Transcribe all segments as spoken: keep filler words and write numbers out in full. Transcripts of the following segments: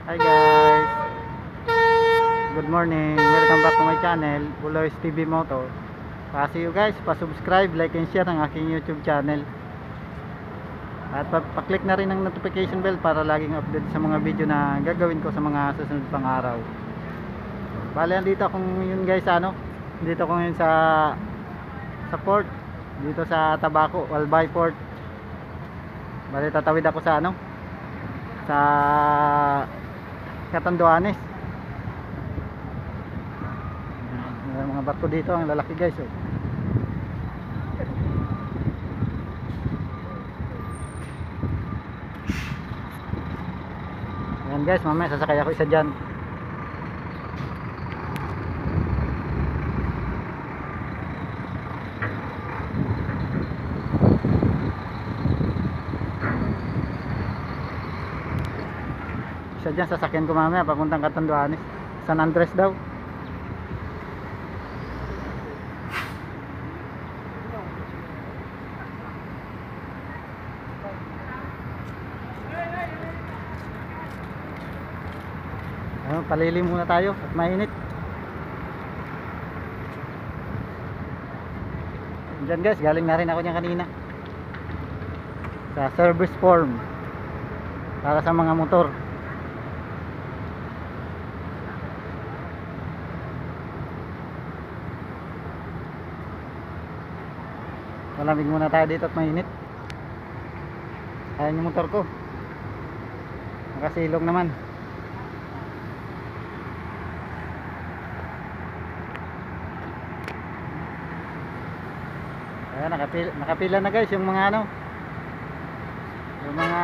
Hi guys, good morning, welcome back to my channel, Buloy's T V Moto. Kasi you guys, pa-subscribe, like and share ang aking YouTube channel. At pa-click na rin ang notification bell para laging update sa mga video na gagawin ko sa mga susunod pang araw. Bale, andito akong yun guys, ano, dito ko ngayon sa sa port, dito sa Tabaco, Albay Port. Bale, tatawid ako sa ano, sa Catanduanes. May mga barko dito, ang lalaki guys, oh. Ayan guys, mamaya sasakay ako isa dyan. Isa dyan sasakyan ko mamaya papuntang Catanduanes, San Andres daw. Ayun, palilim muna tayo at mainit. Diyan guys, galing na rin ako niyan kanina sa service form para sa mga motor. Malamig muna tayo dito at mainit. Ayan yung motor ko, nakasilong naman. Ayan, nakapila, nakapila na guys yung mga ano, yung mga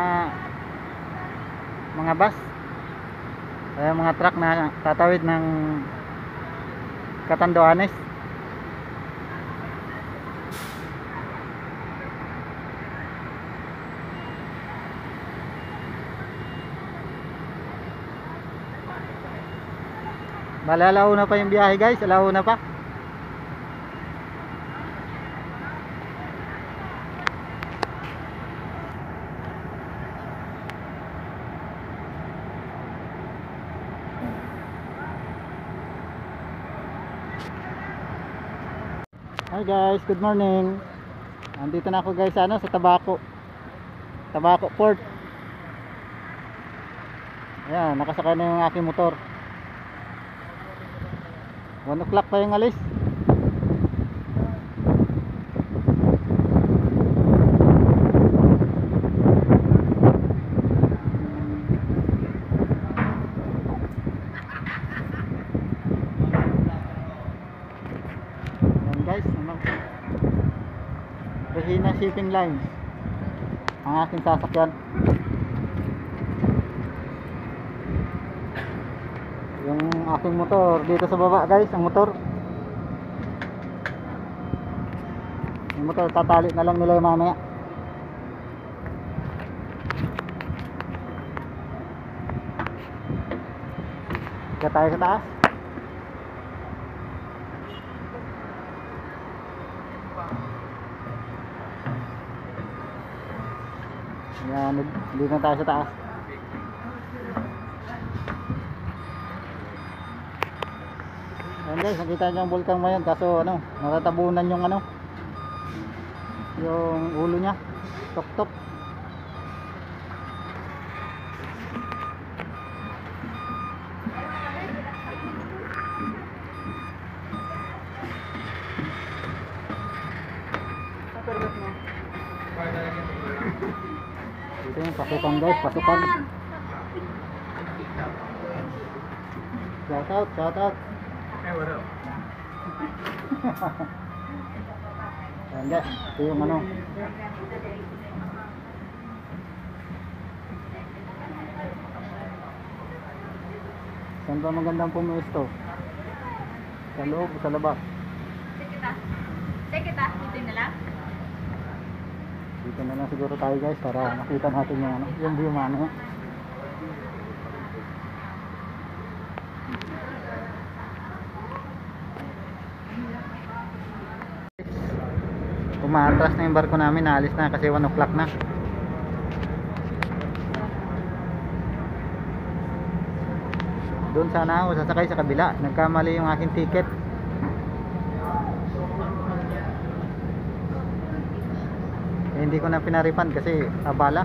mga bus, ayan, mga truck na tatawid ng Catanduanes. Bale, alauna pa yung biyahe guys, alauna pa. Hi guys, good morning. Andito na ako guys, ano, sa Tabaco, Tabaco Port. Ayan, nakasakay na yung aking motor. One o'clock pa yung alis. Ayan guys, ano, Regina Shipping Lines ang aking sasakyan. Yung aking motor dito sa baba guys, ang motor yung motor tatali na lang nila yung mamaya. Kaya tayo sa taas. Ayan, dito na tayo sa taas. Ayan guys, nakita nyo ang bulkang mayon, kaso ano, natatabunan yung ano, yung ulo nya, tok-tok. Dito yung pasukan guys, pasukan. Shout out, shout out. Hey, what up? Ayan guys, ito yung ano, saan ba magandang pumuesto? Sa loob o sa labas? Take kita. Take kita. Dito na lang. Dito na lang siguro tayo guys para makita natin yung ano, yung view mano. Umaatras na yung barko namin, naalis na kasi one o'clock na. Doon sana ako sasakay sa kabila. Nagkamali yung aking ticket. Eh, hindi ko na pinaripan kasi abala.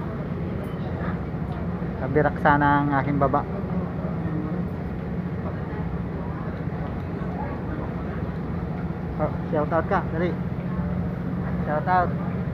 Kabirak sana ang aking baba. Oh, shout out ka, dali. Shout out.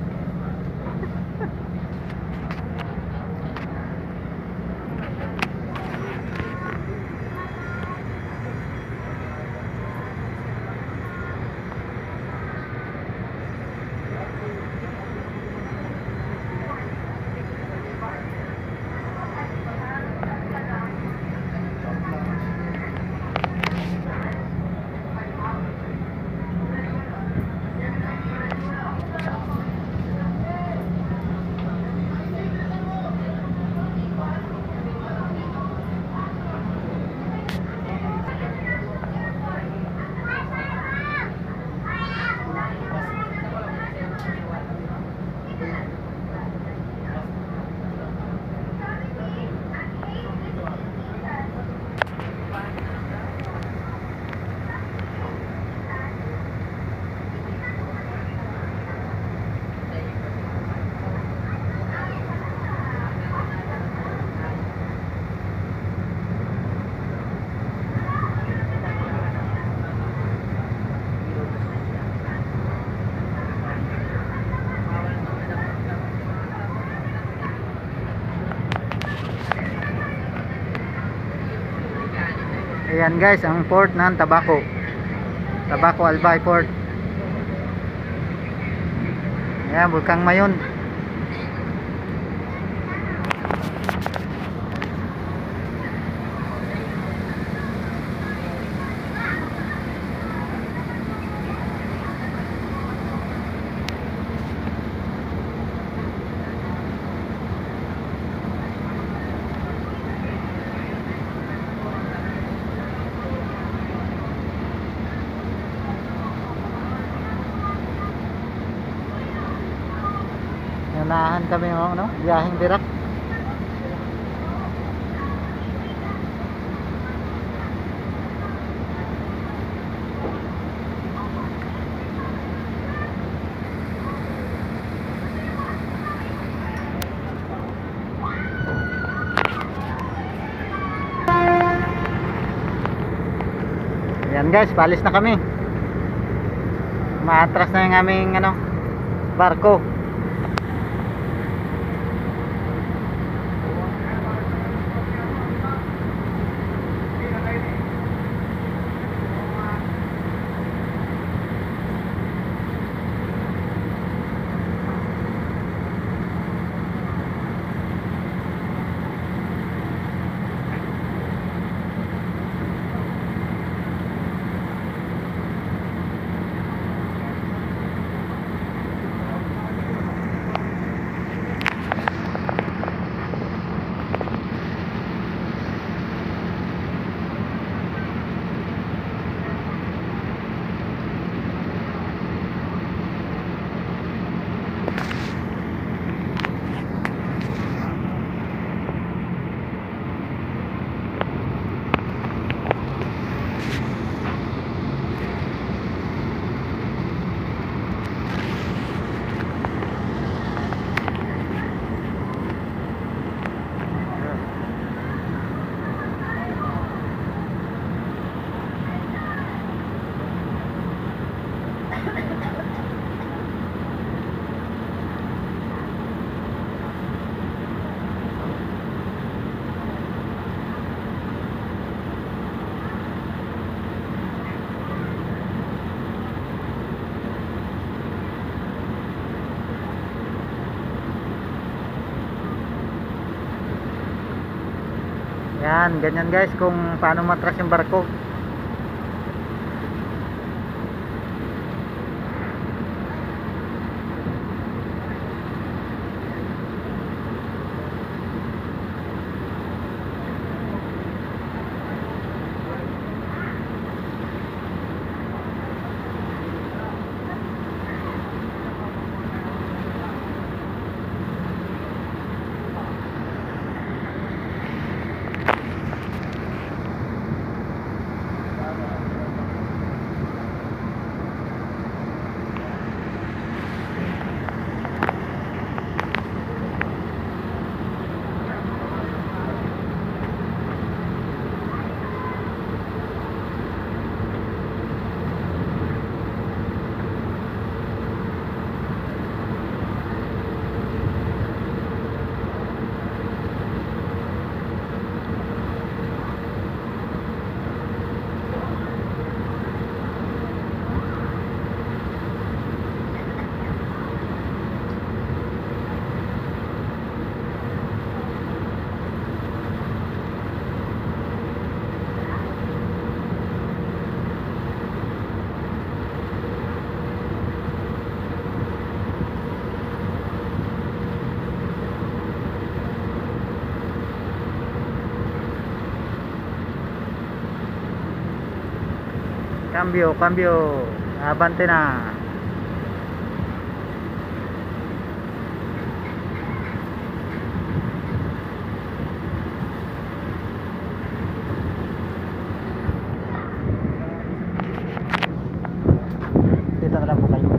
Ayan guys, ang port ng Tabaco. Tabaco Albay Port. Ayan, Bulkang Mayon. Nanahan kami ng ano, biyaheng Birak. Ayan guys, palis na kami. Maatras na yung aming ano, barko. Yan, ganyan guys kung paano matras yung barko. Cambio, cambio. Abante na. Dito na lang po kayo.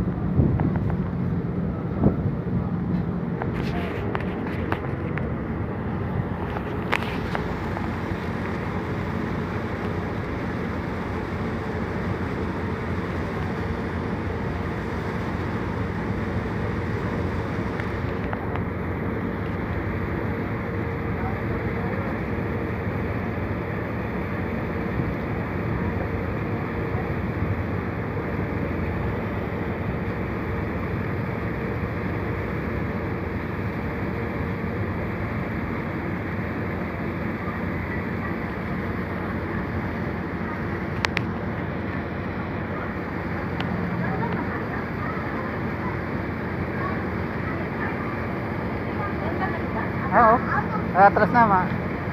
Oo. Atras na ma.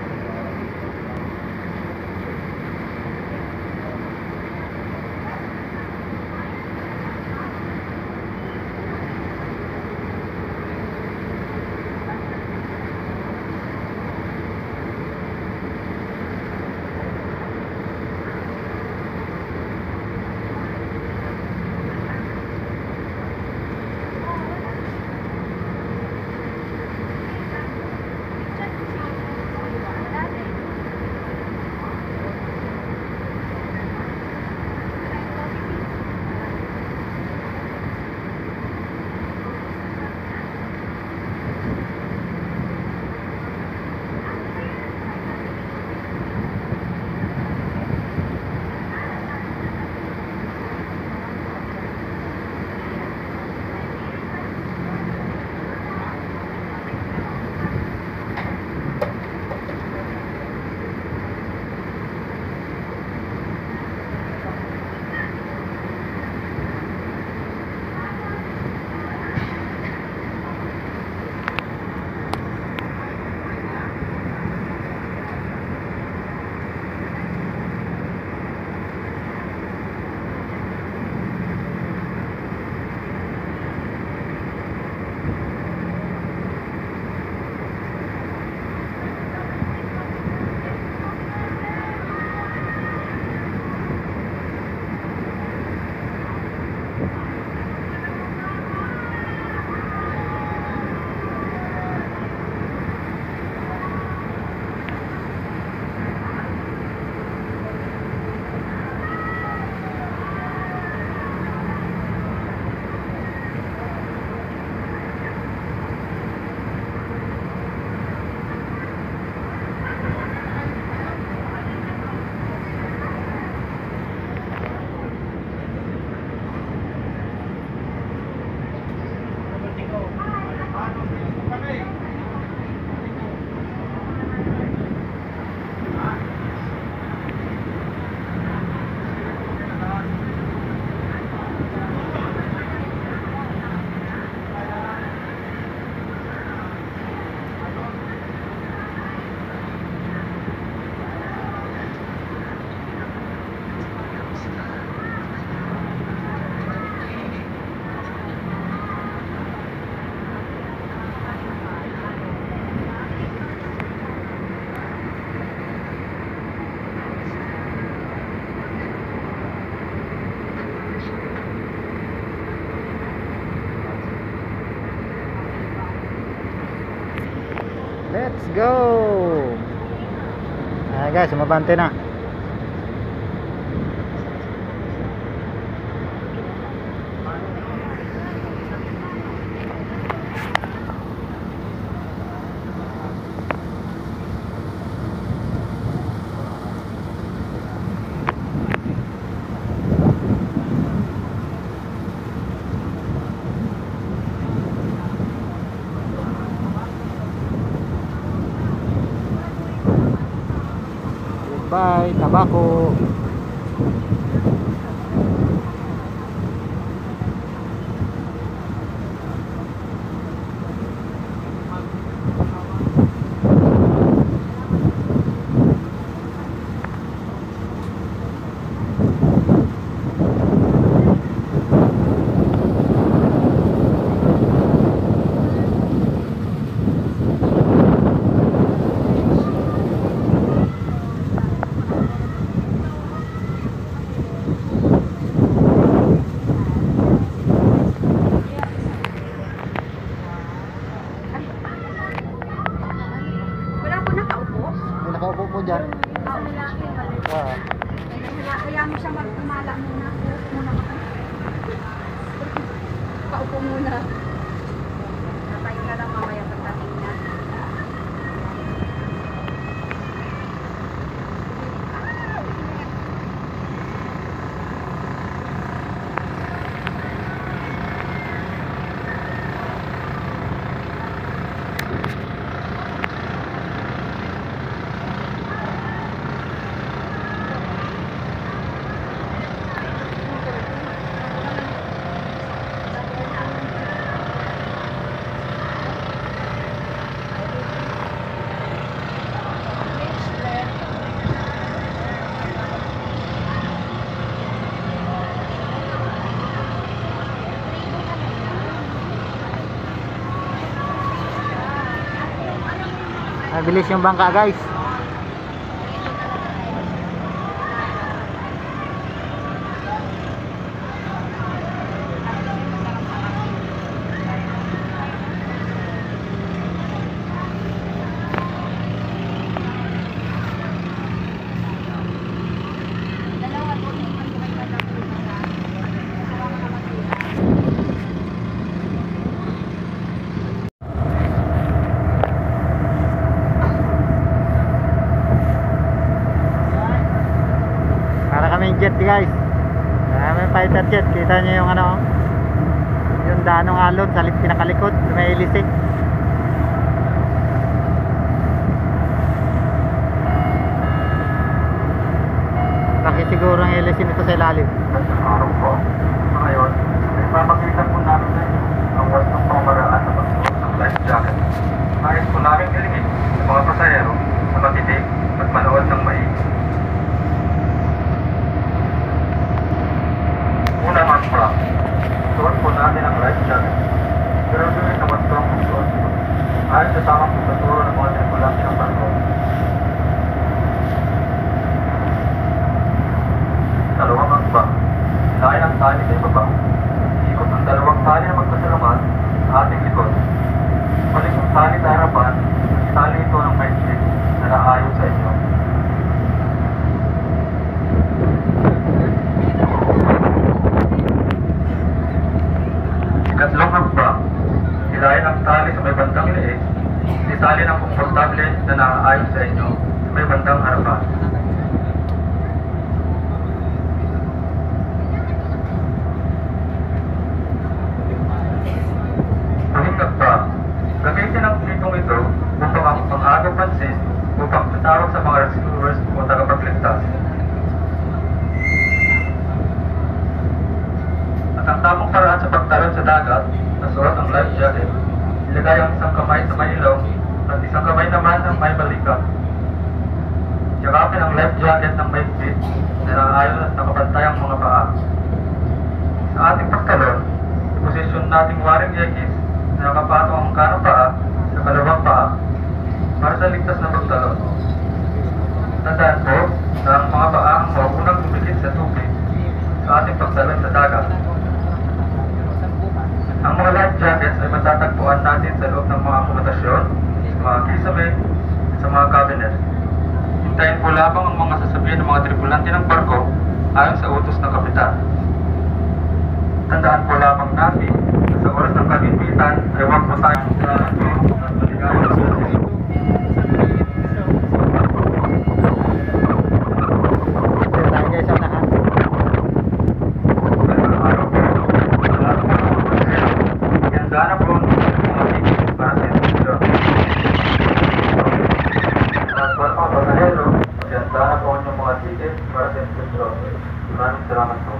Let's go. Ah guys, umabante na. Bye, tabako. nakaupo po dyan. Oo, malaki. Ah. Kaya, kaya mo siya magkumala muna. Upo muna ka. Paupo muna. Tayo na lang mamaya pagdating na. Mabilis yung bangka guys. Para kaming jet guys. May fighter jet. Kita nyo yung ano, yung danong alon sa lik- pinakalikod. May ilisik. Laki siguro ang ilisin ito sa ilalim. Araw po. Ngayon, ay papakita po namin sa inyo ang wastong pamaraan na pagsuot ng life jacket. Nais po namin ilingin sa mga pasahero na matitig at manood ng maigi. Una mas pa, suot po natin ang life jacket. Pero gawin na wastong pagsuot po. Ayon sa tamang pagkaturo ng mga tripulante ng barko. Dalawang hakbang. Ilayan ang tali sa ibaba. Ikot ang dalawang tali na magkasalungan sa ating likod. Balik ang tali sa harapan, itali ito ng maigit na naayon sa inyo. Ikatlong hakbang. Ilayan ang tali sa may bandang liig. Isali ng komportable na naayon sa inyo sa may bandang harapan. Pahingkap pa, gamitin ang pitong ito upang ang pang-agaw pansin upang tatawag sa mga rescuers o tagapagligtas. At ang tamang paraan sa pagtalon sa dagat, nasuot ang life jacket, ilagay ang isang kamay sa may ilong at isang kamay naman ang may balikat. Yakapin ang life jacket ng may fit na naayon at nakapantay ang mga paa. Sa ating pagtalon, posisyon nating waring yekis na nakapatong ang kanang paa sa kalawang paa para sa ligtas na pagtalon. Tandaan po na ang mga paa ang maunang dumikit sa tubig sa ating pagtalon sa dagat. Ang mga life jackets ay matatagpuan natin sa loob ng mga akomotasyon, mga kisame, at sa mga cabinet. Hintayin po lamang ang mga sasabihin ng mga tripulante ng barko ayon sa utos ng kapitan. Tandaan po lamang natin na sa oras ng kagipitan ay huwag po tayong sa at maligayang sa Dito tayo guys sa unahan. Ganda po mga ticket para sa instruction. At wala pa pasahero, ganda na po yung mga ticket para sa instruction. Maraming salamat po.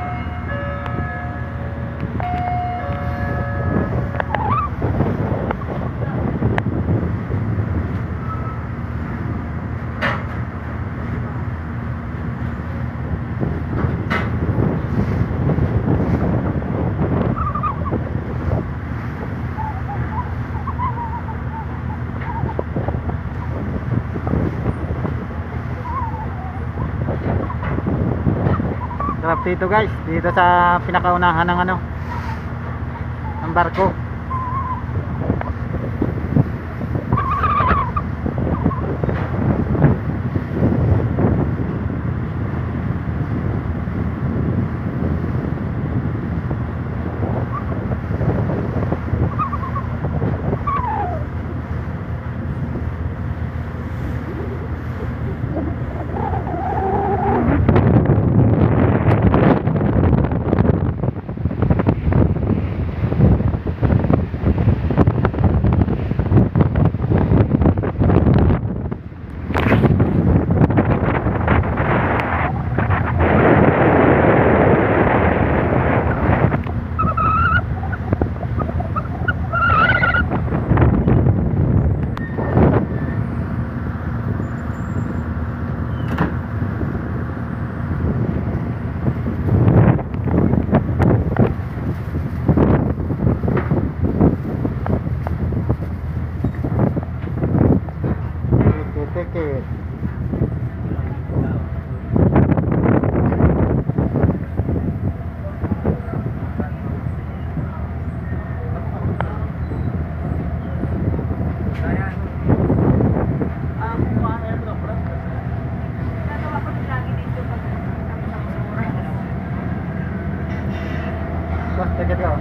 Sarap dito guys, dito sa pinakaunahan ng ano, ng barko. dikit. Nagawa ko din lagi dito pag kami sa basura. Boss, dikit ka.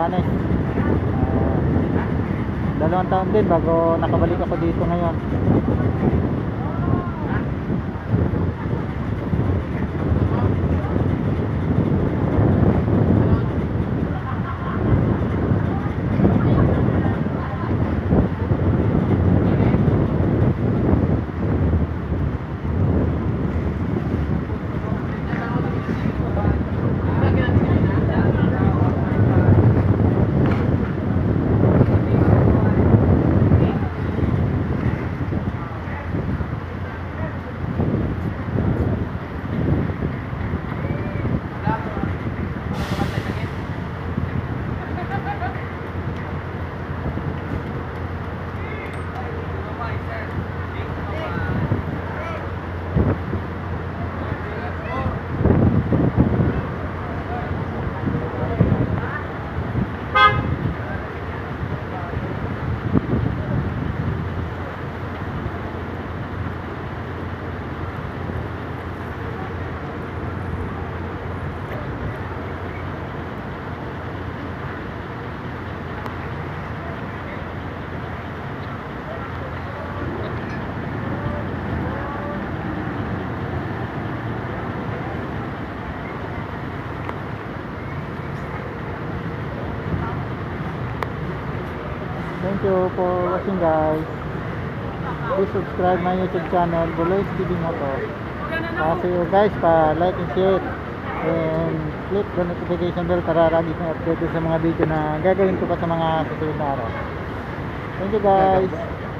Sambales. Ah, dalawang taon din bago nakabalik ako dito ngayon. Thank you for watching, guys. Please subscribe my YouTube channel, Buloy T V Moto. Kasi you guys, pa like and share and click the notification bell para lagi kang updated sa mga video na gagawin ko pa sa mga susunod na araw. Thank you, guys.